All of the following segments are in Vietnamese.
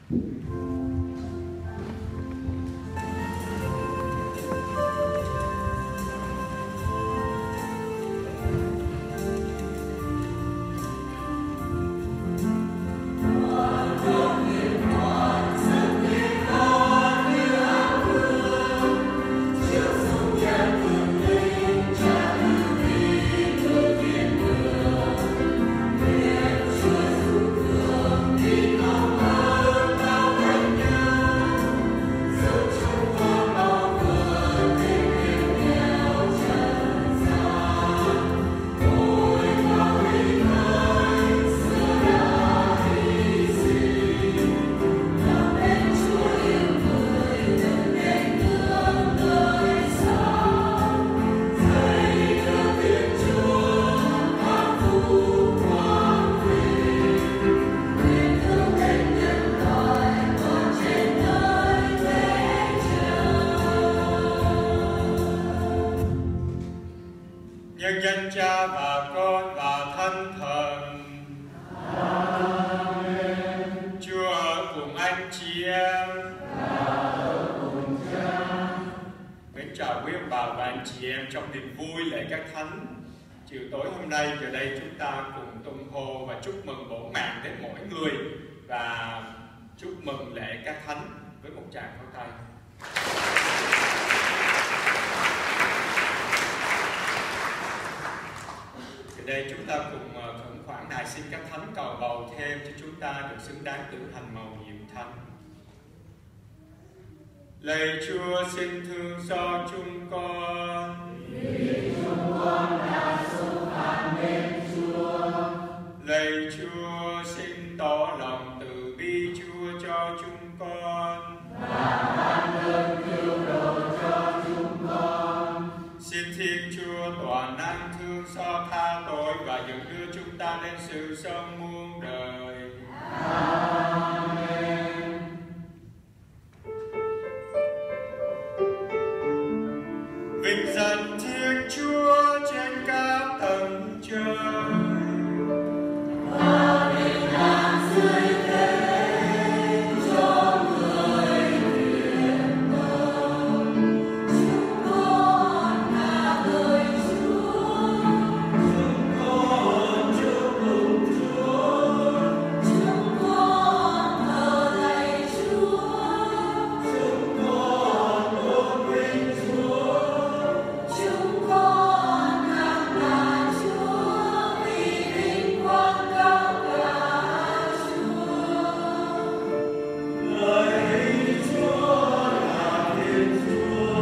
Nhân danh Cha và Con và Thánh Thần. Amen. Chúa ở cùng anh chị em. Mến chào quý ông bà và anh chị em trong niềm vui lễ các thánh. Chiều tối hôm nay giờ đây chúng ta cùng tung hô và chúc mừng bổn mạng đến mỗi người và chúc mừng lễ các thánh với một tràng pháo tay. Đây chúng ta cùng khẩn khoản nài xin các thánh cầu bầu thêm cho chúng ta được xứng đáng tự hành mầu nhiệm thánh. Lạy Chúa xin thương xót chúng con, vì chúng con đã xúc phạm đến Chúa. Lạy Chúa xin tỏ lòng từ bi Chúa cho chúng con, và ban ơn cứu độ cho chúng con. Xin Thiên Chúa toàn năng thương xót tha tội và dẫn đưa chúng ta đến sự sống muôn đời. Amen. Vinh danh Thiên Chúa trên các tầng trời. Và bình an dưới thế cho người thiện mừng. Chúng con ca ngợi Chúa. Chúng con chúc mừng Chúa. Chúng con thờ lạy Chúa. Chúng con tôn vinh Chúa. Chúng con ngợi là Chúa vì vinh quang cao cả Chúa. Lạy Chúa là Thiên Chúa,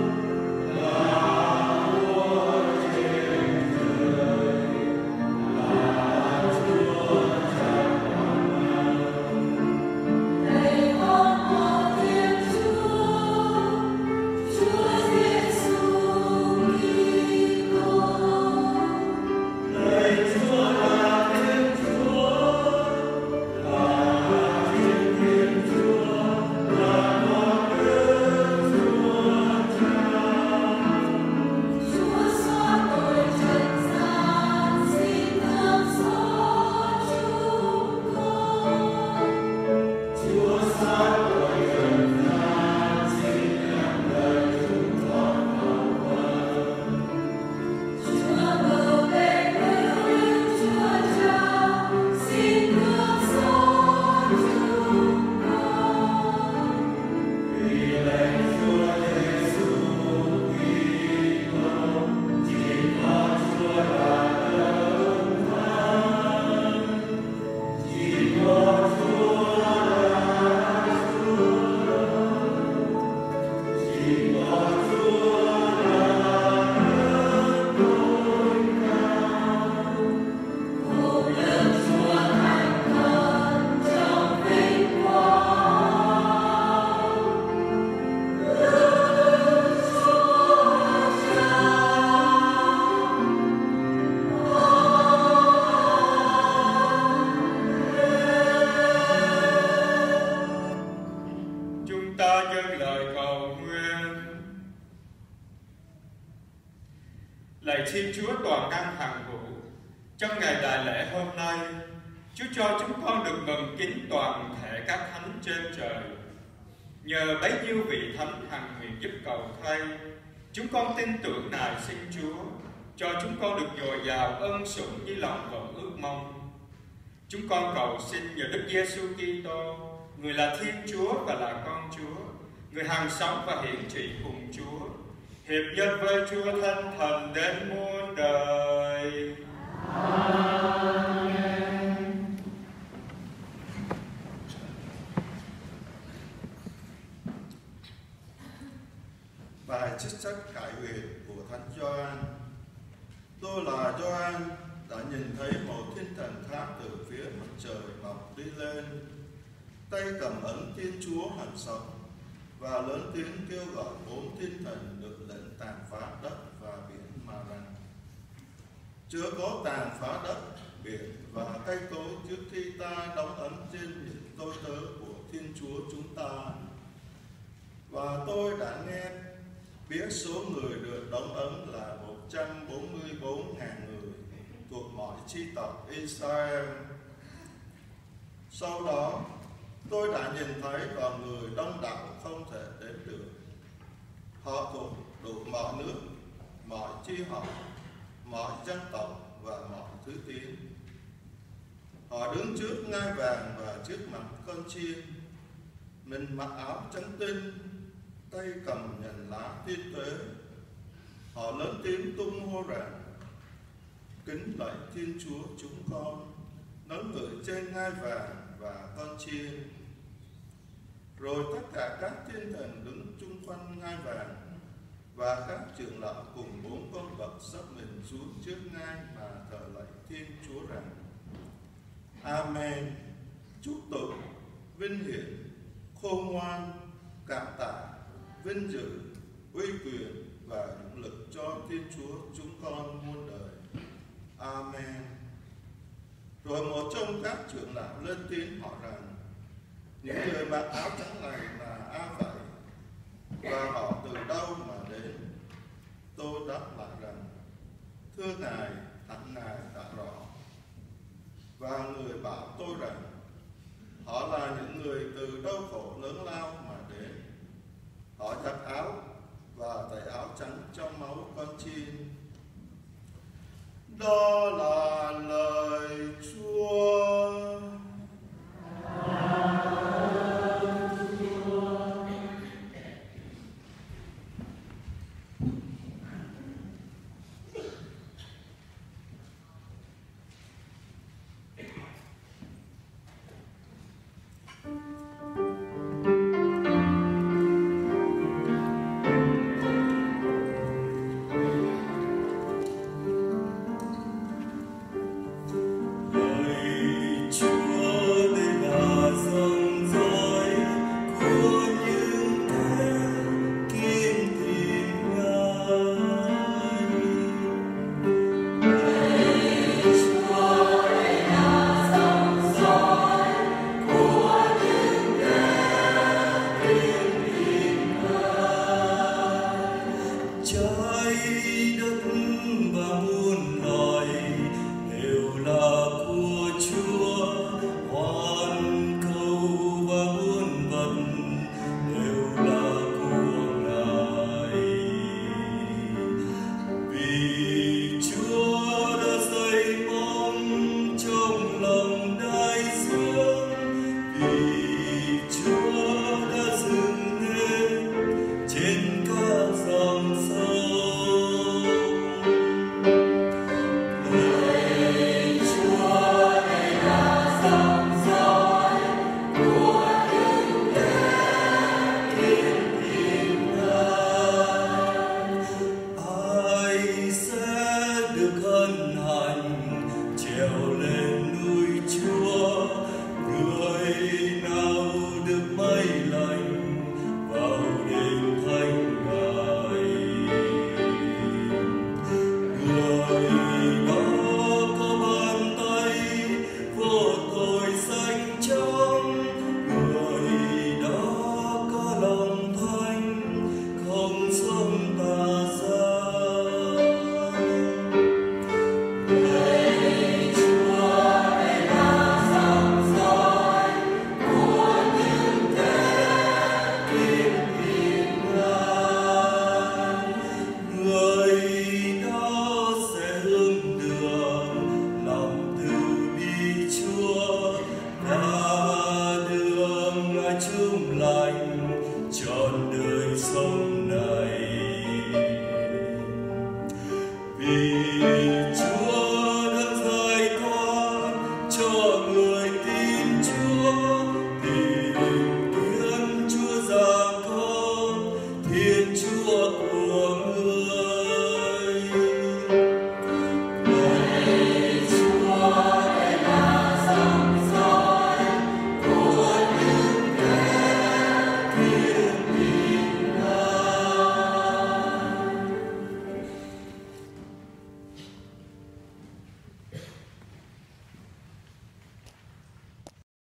là vua trên trời, là Chúa trong vạn vật. Lạy con một Thiên Chúa, Chúa Giêsu Kitô. Lạy Chúa là Thiên Chúa, là Thiên Chúa, là một Đức Chúa Cha. Chúa xóa tội trần gian, xin thương xót chúng con. Chúa xóa tội trần gian, xin nhận lời chúng con cầu khẩn. Chúa bầu vệ cứu yêu Chúa Cha, xin thương xót chúng con. Vì lạy Chúa Giêsu Kitô, chỉ có Chúa là đấng thánh, chỉ có Chúa là Chúa, chỉ có Chúa là đấng tối cao. Một Đức Chúa thành thần trong vinh quang. Đức Chúa Cha. Chúng ta dâng lời cầu nguyện. Lạy Thiên Chúa toàn năng hằng hữu, trong ngày đại lễ hôm nay, Chúa cho chúng con được mừng kính toàn thể các các thánh trên trời. Nhờ bấy nhiêu vị thánh hằng nguyện giúp cầu thay, chúng con tin tưởng nài xin Chúa cho chúng con được dồi dào ân sủng như lòng vẫn ước mong. Chúng con cầu xin nhờ Đức Giêsu Kitô, người là Thiên Chúa và là con Chúa, người hằng sống và hiển trị cùng Chúa, hiệp nhất với Chúa Thánh Thần đến muôn đời. Amen. Bài trích sách cải nguyện của Thánh Gioan. Tôi là Gioan, đã nhìn thấy một thiên thần khác từ phía mặt trời mọc đi lên, tay cầm ấn Thiên Chúa hằng sống, và lớn tiếng kêu gọi 4 thiên thần được lệnh tàn phá đất và biển mà rằng: chớ có tàn phá đất, biển và cây cối trước khi ta đóng ấn trên những tôi tớ của Thiên Chúa chúng ta. Và tôi đã nghe biết số người được đóng ấn là 144.000 người thuộc mọi chi tộc Israel. Sau đó tôi đã nhìn thấy đoàn người đông đảo không thể đếm được. Họ thuộc đủ mọi nước, mọi chi họ, mọi dân tộc và mọi thứ tiếng. Họ đứng trước ngai vàng và trước mặt con chiên. Mình mặc áo trắng tinh, tay cầm nhành lá thiên tuế. Họ lớn tiếng tung hô rằng: kính lạy Thiên Chúa chúng con, đấng ngự trên ngai vàng và con chiên. Rồi tất cả các thiên thần đứng chung quanh ngai vàng, và các trưởng lão cùng 4 con vật sắp mình xuống trước ngai và thờ lạy Thiên Chúa rằng: Amen. Chúc tụng, vinh hiển, khôn ngoan, cảm tạ, vinh dự, uy quyền và nỗ lực cho Thiên Chúa chúng con muôn đời. Amen. Rồi một trong các trưởng lão lên tiếng hỏi rằng: những người mặc áo trắng này là ai vậy? Và họ từ đâu mà đến? Tôi đáp lại rằng: thưa Ngài, hẳn Ngài đã rõ. Và người bảo tôi rằng: họ là những người từ đau khổ lớn lao mà đến. Họ giặt áo